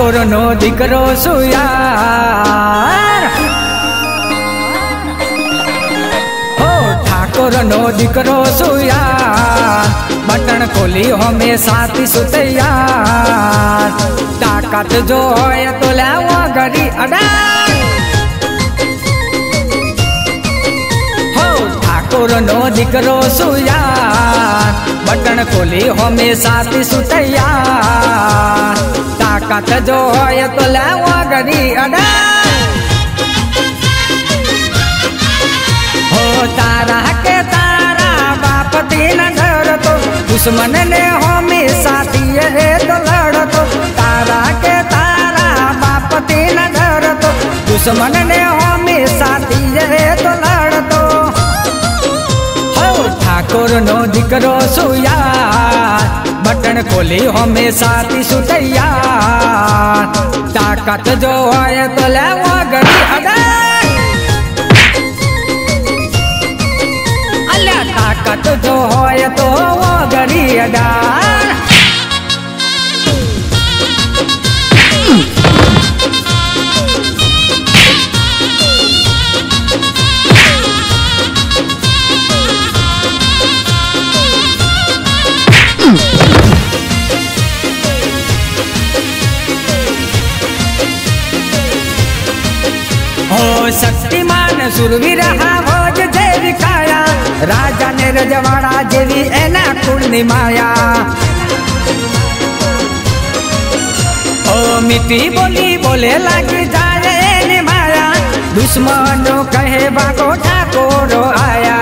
ઠાકોર નો દીકરો સુયાર હો ઠાકોર નો દીકરો સુયાર बटन खोली हमेशा तैयार ताकत जो है तो लावा गरी अड़ा हो ठाकुर नो दीकरो सुयार बटन खोली हमेशा तैयार ताकत जो है तो लावा गरी अड़ा हो तारा के तारा बाप तीन डर तो दुश्मन ने हमेशा दिए तो लड़ तो तारा के तारा बाप तीन डर तो दुश्मन ने हमेशा दिए तो लड़ तो हो ठाकुर नो दीकरो सुयार बटन खोली हमेशा तैयार ताकत जो है तो लेवा गरी अड़ा ताकत जो है तो वो गरी अड़ा हो शक्तिमान सुरवीर भोज देवी काया राजा ने रजवाड़ा जेवी एना कुलनी माया ओ मिट्टी बोली बोले लगी जाए ने माया दुश्मनों कहे बाको ठाकुर आया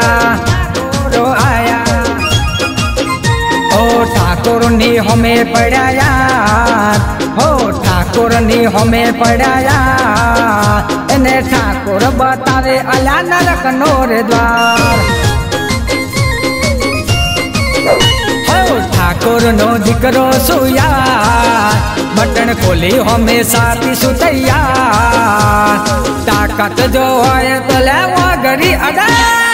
ओ ठाकुर ने हमें पढ़ाया हो ठाकुर ने हमें पढ़ाया ने ठाकुर बतावे अला नरक नोर द्वार हो ठाकुर नो दीकरो सुयार बटन खोली हमेशा तैयार ताकत जो है तो लेवा गरी अड़ा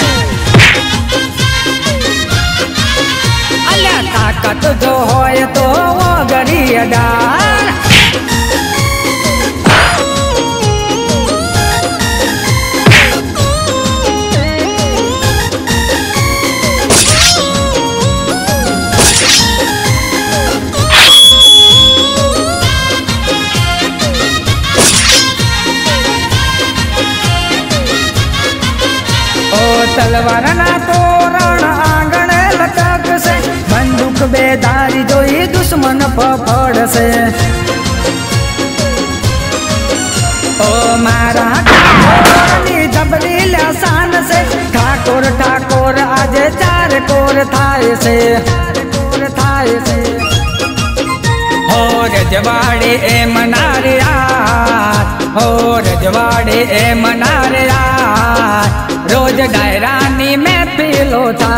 अला ताकत जो है तो वो गरी अड़ा तलवार ना तोरण आंगण लटक से बंदूक बेदारी जोई दुश्मन पफड़ से ओ मारा ठाकुर जबरी लसान से ठाकुर ठाकुर आज चार कोर थाए से हो रजवाड़े ए मनारे हो रजवाड़े ए मनारे रोज डायरानी में पीलो था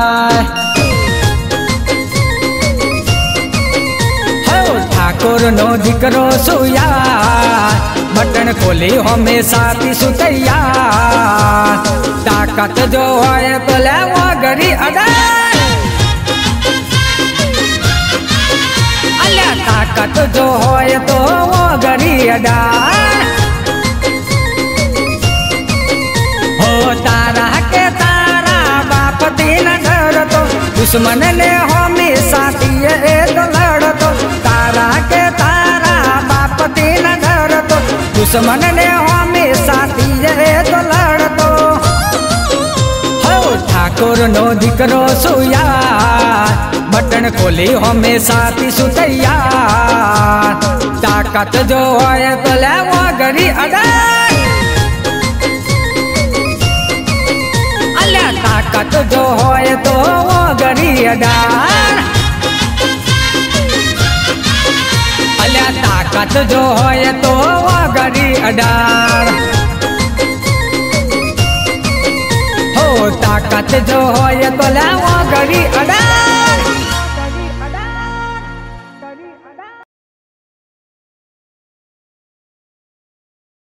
हो ठाकुर नो दीकरो सुयार बटन खोली हमेशा तैयार ताकत जो है तो लेवा गरी अड़ा अला ताकत जो है तो वो गरी अड़ा तारा के तारा बाप तीन डर तो दुश्मन ने हमेशा दिए तो लड़ तो तारा के तारा बाप तीन डर तो दुश्मन ने हमेशा दिए तो लड़ तो हो ठाकुर नो दीकरो सुयार बटन खोली हमेशा तैयार ताकत जो है तो लेवा गरी अड़ा ताकत जो है तो वो गरी अडार अला ताकत जो है तो वो गरी अडार हो ताकत जो है तो ला वो गरी अडार।